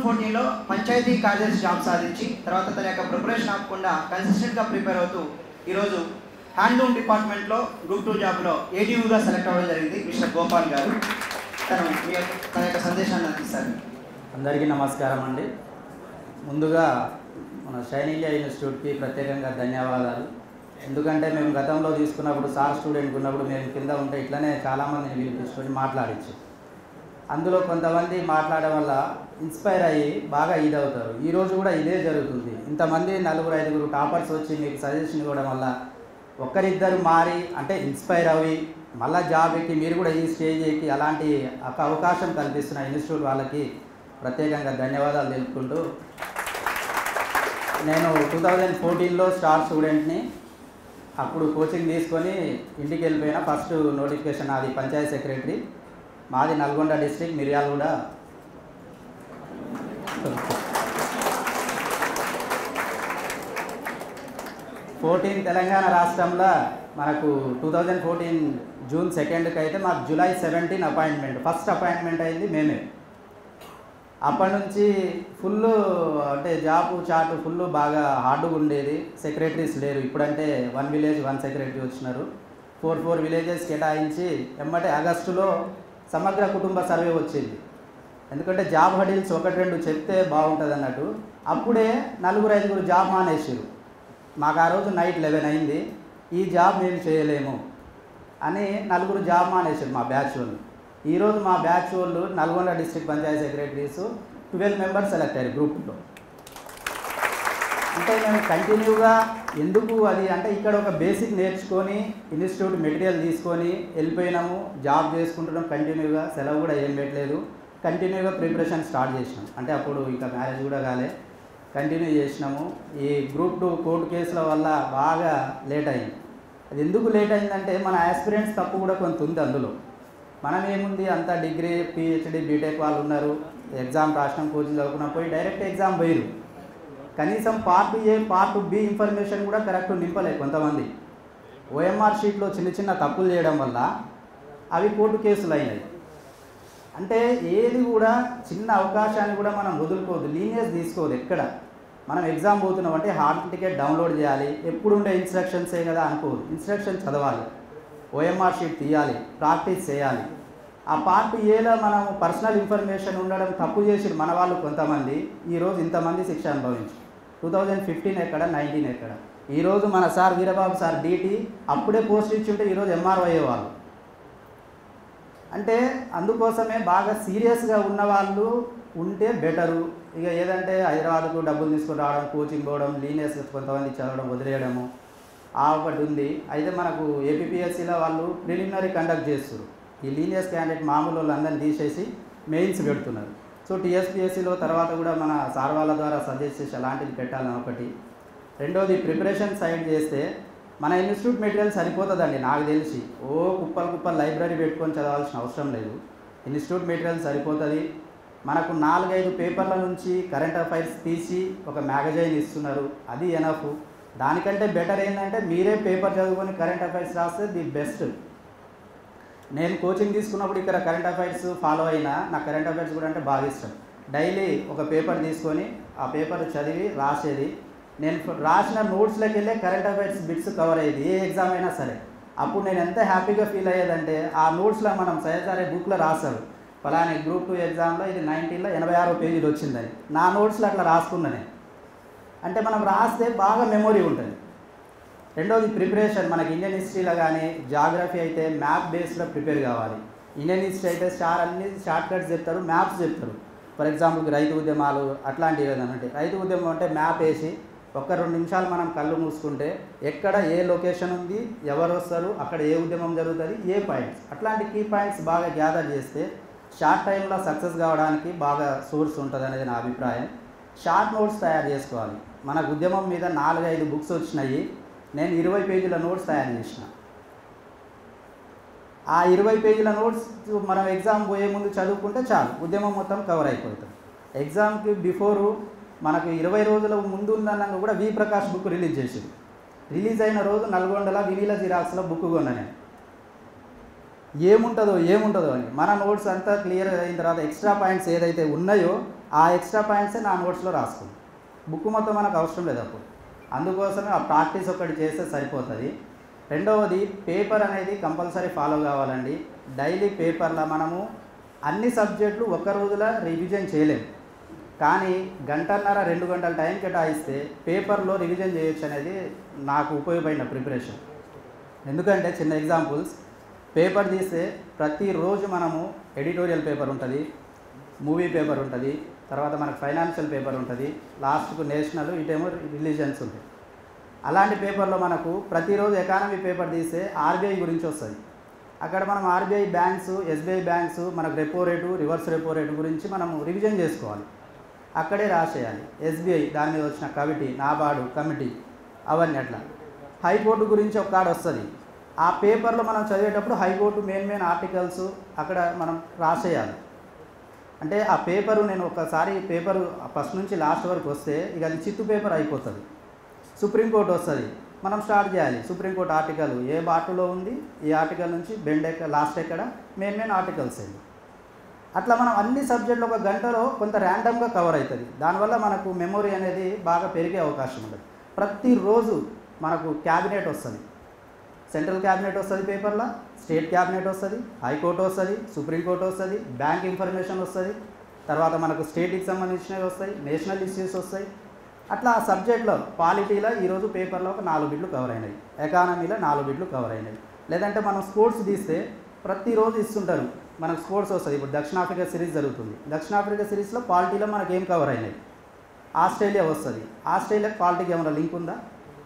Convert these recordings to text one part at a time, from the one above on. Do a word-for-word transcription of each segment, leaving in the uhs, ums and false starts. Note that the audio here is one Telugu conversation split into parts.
ఫోర్టీన్లో పంచాయతీ కార్యదర్శి జాబ్ సాధించి తర్వాత తన యొక్క ప్రిపరేషన్ ఆపకుండా కన్సిస్టెంట్గా ప్రిపేర్ అవుతూ ఈరోజు హ్యాండ్లూమ్ డిపార్ట్మెంట్లో గ్రూప్ టూ జాబ్లో ఏడీయూగా సెలెక్ట్ అవ్వడం జరిగింది మిస్టర్ గోపాల్ గారు. తను మీ యొక్క తన యొక్క సందేశాన్ని అందిస్తారు. అందరికీ నమస్కారం అండి. ముందుగా మన షైన్ ఇండియా ఇన్స్టిట్యూట్కి ప్రత్యేకంగా ధన్యవాదాలు. ఎందుకంటే మేము గతంలో తీసుకున్నప్పుడు సార్ స్టూడెంట్ ఉన్నప్పుడు మేము కింద ఉంటే ఇట్లనే చాలామందిని పిలిపించుకొని మాట్లాడించు. అందులో కొంతమంది మాట్లాడడం వల్ల ఇన్స్పైర్ అయ్యి బాగా ఇదవుతారు. ఈరోజు కూడా ఇదే జరుగుతుంది. ఇంతమంది నలుగురు ఐదుగురు టాపర్స్ వచ్చి మీకు సజెషన్ ఇవ్వడం వల్ల ఒక్కరిద్దరు మారి అంటే ఇన్స్పైర్ అవి మళ్ళీ జాబ్ ఎక్కి మీరు కూడా ఈ స్టేజ్ ఎక్కి అలాంటి ఒక అవకాశం కల్పిస్తున్న ఇన్స్టిట్యూట్ వాళ్ళకి ప్రత్యేకంగా ధన్యవాదాలు తెలుపుకుంటూ, నేను టూ థౌజండ్ ఫోర్టీన్లో స్టార్ స్టూడెంట్ని. అప్పుడు కోచింగ్ తీసుకొని ఇంటికి వెళ్ళిపోయినా. ఫస్ట్ నోటిఫికేషన్ అది పంచాయత్ సెక్రటరీ, మాది నల్గొండ డిస్ట్రిక్ట్, మిర్యాలగూడ. ఫోర్టీన్ తెలంగాణ రాష్ట్రంలో మనకు టూ థౌజండ్ ఫోర్టీన్ జూన్ సెకండ్కి అయితే మాకు July seventeen appointment, first appointment అయింది మేమే. అప్పటి నుంచి ఫుల్ అంటే జాబ్ చాటు ఫుల్ బాగా హార్డ్గా ఉండేది. సెక్రటరీస్ లేరు. ఇప్పుడంటే వన్ విలేజ్ వన్ సెక్రటరీ వచ్చినారు. ఫోర్ ఫోర్ విలేజెస్ కేటాయించి ఎమ్మటే ఆగస్టులో సమగ్ర కుటుంబ సర్వే వచ్చింది. ఎందుకంటే జాబ్ హడిల్స్ ఒకటి రెండు చెప్తే బాగుంటుంది అన్నట్టు. అప్పుడే నలుగురు ఐదుగురు జాబ్ మానేసారు. మాకు ఆ రోజు నైట్ లెవెన్ అయింది. ఈ జాబ్ మేము చేయలేము అని నలుగురు జాబ్ మానేసారు మా బ్యాచ్ వాళ్ళు. ఈరోజు మా బ్యాచ్ వాళ్ళు Nalgonda district panchayati secretaries twelve members select అయ్యారు గ్రూప్లో. అంటే మేము కంటిన్యూగా ఎందుకు అది అంటే ఇక్కడ ఒక బేసిక్ నేర్చుకొని ఇన్స్టిట్యూట్ మెటీరియల్ తీసుకొని వెళ్ళిపోయినాము. జాబ్ చేసుకుంటున్నాం కంటిన్యూగా, సెలవు కూడా ఏం పెట్టలేదు. కంటిన్యూగా ప్రిపరేషన్ స్టార్ట్ చేసినాం. అంటే అప్పుడు ఇంకా మ్యారేజ్ కూడా కాలే, కంటిన్యూ చేసినాము. ఈ గ్రూప్ టూ కోర్టు కేసుల వల్ల బాగా లేట్ అయింది. అది ఎందుకు లేట్ అయిందంటే మన ఆస్పిరెంట్స్ తప్పు కూడా కొంత ఉంది అందులో. మనం ఏముంది అంత డిగ్రీ పిహెచ్డి బీటెక్ వాళ్ళు ఉన్నారు, ఎగ్జామ్ రాసినాం, కోచింగ్ చదువుకున్నాం, పోయి డైరెక్ట్ ఎగ్జామ్ పోయిరు. కనీసం part A part B information కూడా కరెక్ట్ నింపలేదు కొంతమంది. ఓఎంఆర్ షీట్లో చిన్న చిన్న తప్పులు చేయడం వల్ల అవి కోర్టు కేసులు అయినాయి. అంటే ఏది కూడా చిన్న అవకాశాన్ని కూడా మనం వదులుకోవద్దు, లీనియస్ తీసుకోవద్దు. ఎక్కడ మనం ఎగ్జామ్ పోతున్నాం అంటే హాల్ టికెట్ డౌన్లోడ్ చేయాలి, ఎప్పుడు ఉండే ఇన్స్ట్రక్షన్సే కదా అనుకోవద్దు. ఇన్స్ట్రక్షన్ చదవాలి, ఓఎంఆర్ షీట్ తీయాలి, ప్రాక్టీస్ చేయాలి. ఆ పార్ట్ ఏలో మనం పర్సనల్ ఇన్ఫర్మేషన్ ఉండడం తప్పు చేసి మన వాళ్ళు కొంతమంది ఈరోజు ఇంతమంది శిక్ష అనుభవించి టూ థౌజండ్ ఫిఫ్టీన్ ఎక్కడ నైన్టీన్ ఎక్కడ. ఈరోజు మన సార్ వీరబాబు సార్ డీటీ అప్పుడే పోస్ట్ ఇచ్చి ఉంటే ఈరోజు ఎంఆర్ఓ అయ్యేవాళ్ళు. అంటే అందుకోసమే బాగా సీరియస్గా ఉన్నవాళ్ళు ఉంటే బెటరు. ఇక ఏదంటే హైదరాబాద్కు డబ్బులు తీసుకుని రావడం, కోచింగ్ పోవడం, లీనియస్ కొంతమంది చదవడం వదిలేయడము ఆ ఒకటి ఉంది. అయితే మనకు ఏపీపీఎస్సీలో వాళ్ళు ప్రిలిమినరీ కండక్ట్ చేస్తారు. ఈ లీనియస్ క్యాండిడేట్ మామూలు వాళ్ళందరినీ తీసేసి మెయిన్స్ పెడుతున్నారు. సో టీఎస్పీఎస్సీలో తర్వాత కూడా మన సార్ వాళ్ళ ద్వారా సజెస్ట్ చేసి అలాంటిది పెట్టాలని ఒకటి. రెండోది ప్రిపరేషన్ సైడ్ చేస్తే మన ఇన్స్టిట్యూట్ మెటీరియల్ సరిపోతుందండి. నాకు తెలిసి ఓ కుప్పలు కుప్పలు లైబ్రరీ పెట్టుకొని చదవాల్సిన అవసరం లేదు. ఇన్స్టిట్యూట్ మెటీరియల్ సరిపోతుంది. మనకు నాలుగైదు పేపర్ల నుంచి కరెంట్ అఫైర్స్ తీసి ఒక మ్యాగజైన్ ఇస్తున్నారు, అది ఎనఫ్. దానికంటే బెటర్ ఏంటంటే మీరే పేపర్ చదువుకొని కరెంట్ అఫైర్స్ రాస్తే ది బెస్ట్. నేను కోచింగ్ తీసుకున్నప్పుడు ఇక్కడ కరెంట్ అఫైర్స్ ఫాలో అయినా నాకు కరెంట్ అఫైర్స్ కూడా అంటే బాగా ఇష్టం. డైలీ ఒక పేపర్ తీసుకొని ఆ పేపర్ చదివి రాసేది. నేను రాసిన నోట్స్లోకి వెళ్ళే కరెంట్ అఫైర్స్ బిట్స్ కవర్ అయ్యేది ఏ ఎగ్జామ్ అయినా సరే. అప్పుడు నేను ఎంత హ్యాపీగా ఫీల్ అయ్యేదంటే ఆ నోట్స్లో మనం సరే బుక్లో రాస్తారు ఫలాని గ్రూప్ టూ ఎగ్జామ్లో ఇది నైన్టీన్లో ఎనభై ఆరో పేజీలు వచ్చిందని, నా నోట్స్లో అట్లా రాసుకున్నాను. అంటే మనం రాస్తే బాగా మెమొరీ ఉంటుంది. రెండోది ప్రిపరేషన్. మనకి ఇండియన్ హిస్టరీలో కానీ జాగ్రఫీ అయితే మ్యాప్ బేస్లో ప్రిపేర్ కావాలి. ఇండియన్ హిస్టరీ అయితే స్టార్ అన్ని షార్ట్ కట్స్ చెప్తారు, మ్యాప్స్ చెప్తారు. ఫర్ ఎగ్జాంపుల్కి రైతు ఉద్యమాలు అట్లాంటివి ఏదైనా అంటే రైతు ఉద్యమం అంటే మ్యాప్ వేసి ఒక్క రెండు నిమిషాలు మనం కళ్ళు మూసుకుంటే ఎక్కడ ఏ లొకేషన్ ఉంది, ఎవరు వస్తారు, అక్కడ ఏ ఉద్యమం జరుగుతుంది, ఏ పాయింట్స్, అట్లాంటి కీ పాయింట్స్ బాగా గ్యాదర్ చేస్తే షార్ట్ టైంలో సక్సెస్ కావడానికి బాగా సోర్స్ ఉంటుంది అనేది నా అభిప్రాయం. షార్ట్ నోట్స్ తయారు చేసుకోవాలి. మనకు ఉద్యమం మీద నాలుగైదు బుక్స్ వచ్చినాయి, నేను ఇరవై పేజీల నోట్స్ తయారు చేసిన. ఆ ఇరవై పేజీల నోట్స్ మనం ఎగ్జామ్ పోయే ముందు చదువుకుంటే చాలు, ఉద్యమం మొత్తం కవర్ అయిపోతుంది. ఎగ్జామ్కి బిఫోరు మనకు ఇరవై రోజుల ముందు ఉందన్నాక కూడా వి ప్రకాష్ బుక్ రిలీజ్ చేసింది. రిలీజ్ అయిన రోజు నల్గొండల వినీల జిరాక్స్లో బుక్ కొన్నా నేను. ఏముంటుందో ఏముంటుందో అని మన నోట్స్ అంతా క్లియర్ అయిన తర్వాత ఎక్స్ట్రా పాయింట్స్ ఏదైతే ఉన్నాయో ఆ ఎక్స్ట్రా పాయింట్సే నా నోట్స్లో రాసుకుంది. బుక్ మొత్తం మనకు అవసరం లేదు అప్పుడు. అందుకోసమే ఆ ప్రాక్టీస్ ఒకటి చేస్తే సరిపోతుంది. రెండవది పేపర్ అనేది కంపల్సరీ ఫాలో కావాలండి. డైలీ పేపర్లో మనము అన్ని సబ్జెక్టులు ఒక్క రోజులో రివిజన్ చేయలేము, కానీ గంటన్నర రెండు గంటల టైం కేటాయిస్తే పేపర్లో రివిజన్ చేయొచ్చు అనేది నాకు ఉపయోగపడిన ప్రిపరేషన్. ఎందుకంటే చిన్న ఎగ్జాంపుల్స్, పేపర్ తీస్తే ప్రతిరోజు మనము ఎడిటోరియల్ పేపర్ ఉంటుంది, మూవీ పేపర్ ఉంటుంది, తర్వాత మనకు ఫైనాన్షియల్ పేపర్ ఉంటుంది, లాస్ట్కు నేషనల్, ఇటేమో రిలీజియన్స్ ఉంటాయి. అలాంటి పేపర్లో మనకు ప్రతిరోజు ఎకానమీ పేపర్ తీస్తే ఆర్బీఐ గురించి వస్తుంది. అక్కడ మనం ఆర్బీఐ బ్యాంక్స్, ఎస్బీఐ బ్యాంక్స్, మనకు repo rate, reverse repo rate గురించి మనము రివిజన్ చేసుకోవాలి, అక్కడే రాసేయాలి. ఎస్బీఐ దాని మీద వచ్చిన కమిటీ, నాబార్డు కమిటీ, అవన్నీ అట్లా. హైకోర్టు గురించి ఒక కార్డు వస్తుంది, ఆ పేపర్లో మనం చదివేటప్పుడు హైకోర్టు మెయిన్ మెయిన్ ఆర్టికల్స్ అక్కడ మనం రాసేయాలి. అంటే ఆ పేపరు నేను ఒకసారి పేపరు ఫస్ట్ నుంచి లాస్ట్ వరకు వస్తే ఇక అది చిత్తు పేపర్ అయిపోతుంది. సుప్రీంకోర్టు వస్తుంది, మనం స్టార్ట్ చేయాలి. సుప్రీంకోర్టు ఆర్టికల్ ఏ బాటులో ఉంది, ఈ ఆర్టికల్ నుంచి బెండ్ ఎక్కడ, లాస్ట్ ఎక్కడ, మెయిన్ మెయిన్ ఆర్టికల్స్ ఏంటి, అట్లా మనం అన్ని సబ్జెక్టులు ఒక గంటలో కొంత ర్యాండమ్గా కవర్ అవుతుంది. దానివల్ల మనకు మెమొరీ అనేది బాగా పెరిగే అవకాశం ఉంటుంది. ప్రతిరోజు మనకు క్యాబినెట్ వస్తుంది, సెంట్రల్ క్యాబినెట్ వస్తుంది పేపర్లో, స్టేట్ క్యాబినెట్ వస్తుంది, హైకోర్టు వస్తుంది, సుప్రీంకోర్టు వస్తుంది, బ్యాంక్ ఇన్ఫర్మేషన్ వస్తుంది, తర్వాత మనకు స్టేట్కి సంబంధించినవి వస్తాయి, నేషనల్ ఇష్యూస్ వస్తాయి. అట్లా ఆ సబ్జెక్ట్లో పాలిటీలో ఈరోజు పేపర్లో ఒక నాలుగు బిట్లు కవర్ అయినాయి, ఎకానమీలో నాలుగు బిట్లు కవర్ అయినాయి. లేదంటే మనం స్పోర్ట్స్ తీస్తే ప్రతిరోజు ఇస్తుంటారు, మనకు స్పోర్ట్స్ వస్తుంది. ఇప్పుడు దక్షిణాఫ్రికా సిరీస్ జరుగుతుంది, దక్షిణాఫ్రికా సిరీస్లో పాలిటీలో మనకు ఏం కవర్ అయినాయి, ఆస్ట్రేలియా వస్తుంది, ఆస్ట్రేలియాకి పాలిటీకి ఏమైనా లింక్ ఉందా,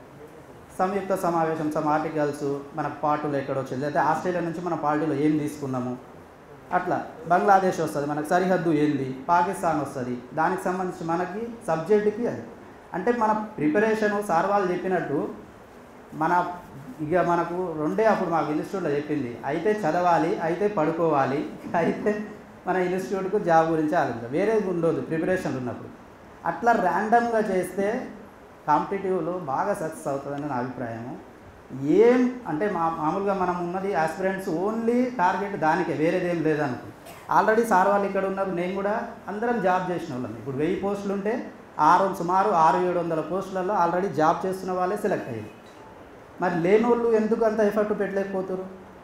సంయుక్త సమావేశం, సమ్ ఆర్టికల్స్ మనకు పార్టీలో ఎక్కడ వచ్చింది, అయితే ఆస్ట్రేలియా నుంచి మన పార్టీలో ఏం తీసుకున్నాము, అట్లా. బంగ్లాదేశ్ వస్తుంది, మనకు సరిహద్దు ఏంది, పాకిస్తాన్ వస్తుంది, దానికి సంబంధించి మనకి సబ్జెక్టుకి అది. అంటే మన ప్రిపరేషను సార్ వాళ్ళు చెప్పినట్టు మన ఇక మనకు రెండే అప్పుడు మాకు ఇన్స్టిట్యూట్లో చెప్పింది, అయితే చదవాలి, అయితే పడుకోవాలి, అయితే మన ఇన్స్టిట్యూట్కు జాబ్ గురించి ఆలోచించాలి, వేరేది ఉండదు ప్రిపరేషన్ ఉన్నప్పుడు. అట్లా ర్యాండమ్గా చేస్తే కాంపిటేటివ్లో బాగా సక్సెస్ అవుతుందని నా అభిప్రాయము. ఏం అంటే మా మామూలుగా మనం ఉన్నది ఆస్పిరెంట్స్ ఓన్లీ టార్గెట్ దానికే, వేరేది ఏం లేదనుకో. ఆల్రెడీ సార్ వాళ్ళు ఇక్కడ ఉన్నారు, నేను కూడా అందరం జాబ్ చేసిన వాళ్ళం. ఇప్పుడు వెయ్యి పోస్టులు ఉంటే ఆరు సుమారు ఆరు ఏడు వందల పోస్టులలో ఆల్రెడీ జాబ్ చేస్తున్న వాళ్ళే సెలెక్ట్ అయ్యారు. మరి లేని వాళ్ళు ఎందుకు అంత ఎఫర్ట్ పెట్టలేకపోతారు?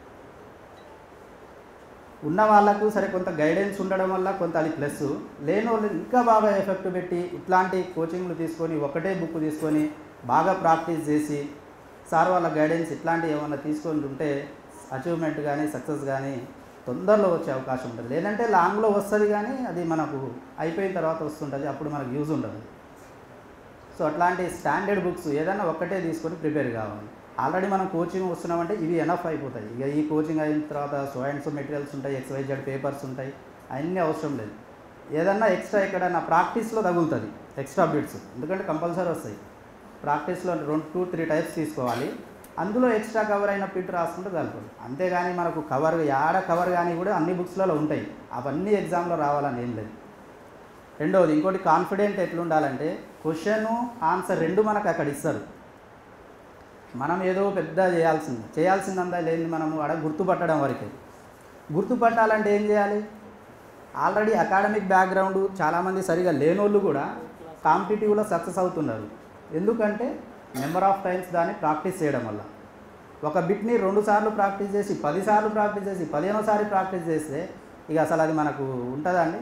ఉన్న వాళ్ళకు సరే కొంత గైడెన్స్ ఉండడం వల్ల కొంత అది ప్లస్, లేని వాళ్ళు ఇంకా బాగా ఎఫెక్ట్ పెట్టి ఇట్లాంటి కోచింగ్లు తీసుకొని ఒకటే బుక్ తీసుకొని బాగా ప్రాక్టీస్ చేసి సార్ వాళ్ళ గైడెన్స్ ఇట్లాంటివి ఏమైనా తీసుకొని ఉంటే అచీవ్మెంట్ కానీ సక్సెస్ కానీ తొందరలో వచ్చే అవకాశం ఉంటుంది. లేదంటే లాంగ్లో వస్తుంది కానీ అది మనకు అయిపోయిన తర్వాత వస్తుంటుంది, అప్పుడు మనకు యూజ్ ఉండదు. సో అట్లాంటి స్టాండర్డ్ బుక్స్ ఏదైనా ఒక్కటే తీసుకొని ప్రిపేర్ కావాలి. ఆల్రెడీ మనం కోచింగ్ వస్తున్నామంటే ఇవి ఎనఫ్ అయిపోతాయి. ఇక ఈ కోచింగ్ అయిన తర్వాత సో అండ్ సో మెటీరియల్స్ ఉంటాయి, ఎక్స్వైజెడ్ పేపర్స్ ఉంటాయి, అన్నీ అవసరం లేదు. ఏదన్నా ఎక్స్ట్రా ఎక్కడన్నా ప్రాక్టీస్లో తగులుతుంది ఎక్స్ట్రా బిట్స్, ఎందుకంటే కంపల్సరీ వస్తాయి. ప్రాక్టీస్లో రెండు టూ త్రీ టైప్స్ తీసుకోవాలి, అందులో ఎక్స్ట్రా కవర్ అయిన పిట్ రాసుకుంటే కలుపుతుంది. అంతేగాని మనకు కవర్ యాడ కవర్ కానీ కూడా అన్ని బుక్స్లలో ఉంటాయి, అవన్నీ ఎగ్జామ్లో రావాలని ఏం లేదు. రెండవది ఇంకోటి కాన్ఫిడెంట్ ఎట్లుండాలంటే క్వశ్చన్ ఆన్సర్ రెండు మనకు అక్కడ ఇస్తారు, మనం ఏదో పెద్ద చేయాల్సింది చేయాల్సిందంతా లేదు, మనము అక్కడ గుర్తుపట్టడం వరకే. గుర్తుపట్టాలంటే ఏం చేయాలి? ఆల్రెడీ అకాడమిక్ బ్యాక్గ్రౌండ్ చాలామంది సరిగా లేనోళ్ళు కూడా కాంపిటేటివ్లో సక్సెస్ అవుతున్నారు. ఎందుకంటే నెంబర్ ఆఫ్ టైమ్స్ దాన్ని ప్రాక్టీస్ చేయడం వల్ల. ఒక బిట్ని రెండు సార్లు ప్రాక్టీస్ చేసి పదిసార్లు ప్రాక్టీస్ చేసి పదిహేనోసారి ప్రాక్టీస్ చేస్తే ఇక అసలు అది మనకు ఉంటుందండి.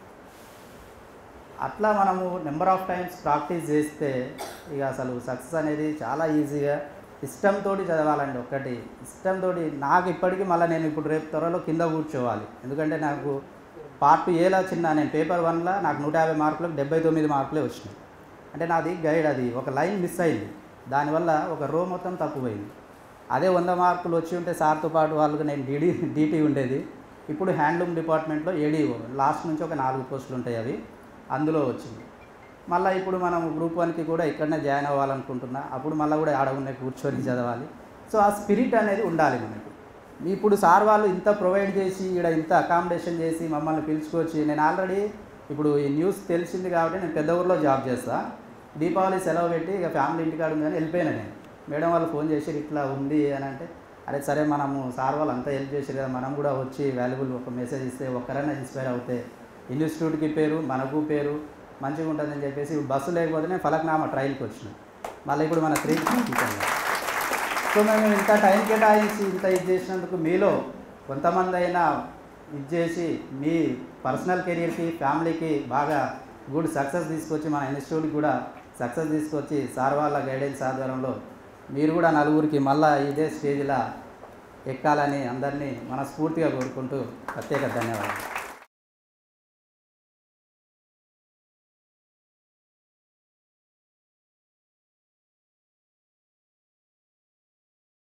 అట్లా మనము నెంబర్ ఆఫ్ టైమ్స్ ప్రాక్టీస్ చేస్తే ఇక అసలు సక్సెస్ అనేది చాలా ఈజీగా ఇష్టంతో చదవాలండి. ఒక్కటి ఇష్టంతో నాకు ఇప్పటికీ మళ్ళీ నేను ఇప్పుడు రేపు త్వరలో కింద కూర్చోవాలి, ఎందుకంటే నాకు పార్ట్ ఏలా చిన్న నేను పేపర్ వన్లో నాకు నూట యాభై మార్కులకు డెబ్బై తొమ్మిది మార్కులే వచ్చినాయి. అంటే నాది గైడ్ అది ఒక లైన్ మిస్ అయింది, దానివల్ల ఒక రో మొత్తం తప్పుపోయింది. అదే వంద మార్కులు వచ్చి ఉంటే సార్తో పాటు వాళ్ళకి నేను డీడీ డీటీ ఉండేది. ఇప్పుడు హ్యాండ్లూమ్ డిపార్ట్మెంట్లో ఏడీఓ లాస్ట్ నుంచి ఒక నాలుగు పోస్టులు ఉంటాయి, అవి అందులో వచ్చింది. మళ్ళీ ఇప్పుడు మనం గ్రూప్ వన్కి కూడా ఇక్కడనే జాయిన్ అవ్వాలనుకుంటున్నా, అప్పుడు మళ్ళీ కూడా ఆడగుండే కూర్చొని చదవాలి. సో ఆ స్పిరిట్ అనేది ఉండాలి మనకి. ఇప్పుడు సార్ వాళ్ళు ఇంత ప్రొవైడ్ చేసి ఇక్కడ ఇంత అకామిడేషన్ చేసి మమ్మల్ని పిలుచుకొచ్చి, నేను ఆల్రెడీ ఇప్పుడు ఈ న్యూస్ తెలిసింది కాబట్టి నేను పెద్ద ఊరిలో జాబ్ చేస్తాను, దీపావళి సెలవు పెట్టి ఇక ఫ్యామిలీ ఇంటికాడ ఉందని వెళ్ళిపోయినా. నేను మేడం వాళ్ళు ఫోన్ చేసి ఇట్లా ఉంది అని అంటే, అరే సరే మనము సార్ వాళ్ళు అంతా హెల్ప్ చేసారు కదా, మనం కూడా వచ్చి వాల్యుబుల్ ఒక మెసేజ్ ఇస్తే ఒక్కరైనా ఇన్స్పైర్ అవుతే ఇన్స్టిట్యూట్కి పేరు, మనకు పేరు, మంచిగా ఉంటుందని చెప్పేసి బస్సు లేకపోతేనే ఫలక్నామా ట్రైల్కి వచ్చినాం. మళ్ళీ ఇప్పుడు మన త్రీ టీచర్లు. సో మేము ఇంత టైం కేటాయించి ఇంత ఇది చేసినందుకు మీలో కొంతమంది అయినా ఇది చేసి మీ పర్సనల్ కెరీర్కి, ఫ్యామిలీకి బాగా గుడ్ సక్సెస్ తీసుకొచ్చి మన ఇన్స్టిట్యూట్కి కూడా సక్సెస్ తీసుకొచ్చి సార్ వాళ్ళ గైడెన్స్ ఆధ్వర్యంలో మీరు కూడా నలుగురికి మళ్ళీ ఇదే స్టేజ్లో ఎక్కాలని అందరినీ మనస్ఫూర్తిగా కోరుకుంటూ ప్రత్యేక ధన్యవాదాలు.